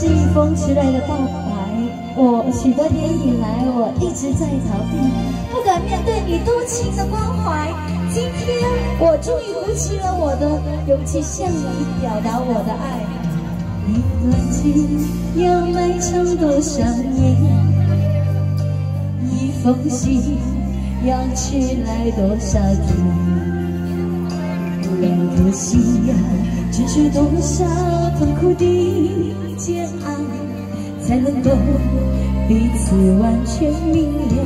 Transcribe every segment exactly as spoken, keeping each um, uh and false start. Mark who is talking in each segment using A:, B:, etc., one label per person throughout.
A: 是一封迟来的告白。我许多年以来，我一直在逃避，不敢面对你多情的关怀。今天，我终于鼓起了我的勇气，向你表达我的爱。一段情要埋藏多少年？一封信要迟来多少天？两颗心呀，承受多少痛苦的煎熬，才能够彼此完全明了？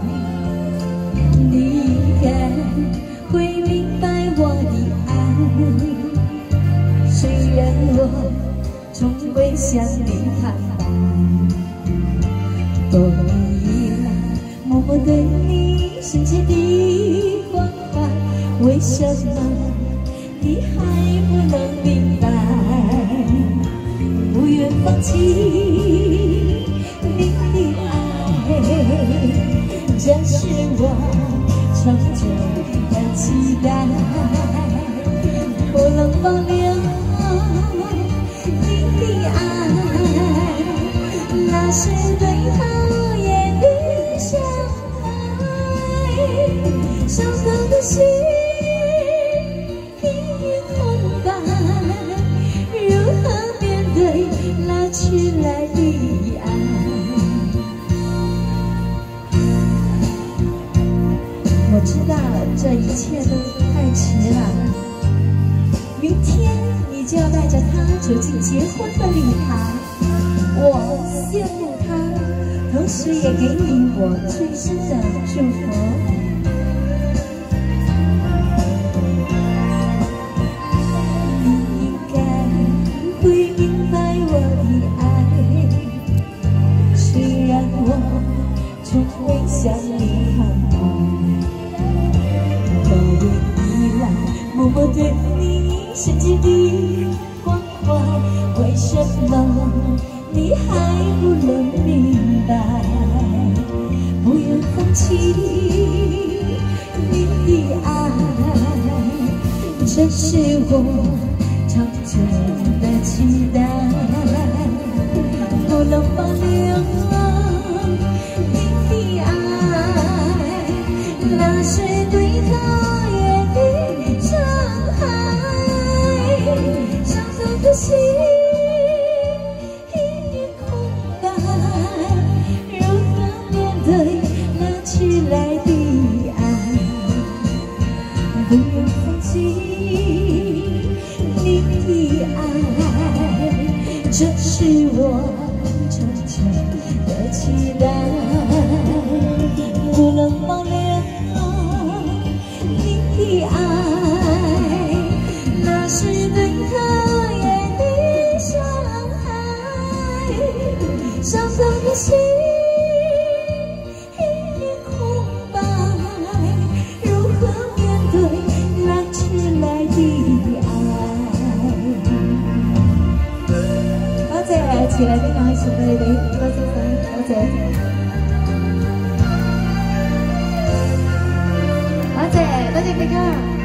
A: 你应该会明白我的爱，虽然我从未向你坦白，多年以来默默对你深切的关怀，为什么你还不能明白？不愿放弃你的爱，这是我长久的期待。不能保留你的爱，那是最讨厌的伤害，伤痛的心迟来的爱。我知道这一切都太迟了，明天你就要带着他走进结婚的礼堂，我羡慕他，同时也给你我最深的祝福。从未向你坦白，多年以来默默对你深切的关怀，为什么你还不能明白？不愿放弃你的爱，这是我长久的期待，不能保留那是最讨厌的伤害，伤痛的心一片空白，如何面对那迟来的爱？不愿放弃你的爱，这是我长久的期待，不能保留的爱，那是最讨厌的伤害，伤痛的心一片空白，如何面对那迟来的爱？多謝遲來的愛送俾你哋，多謝晒，多謝。多謝，多謝大家。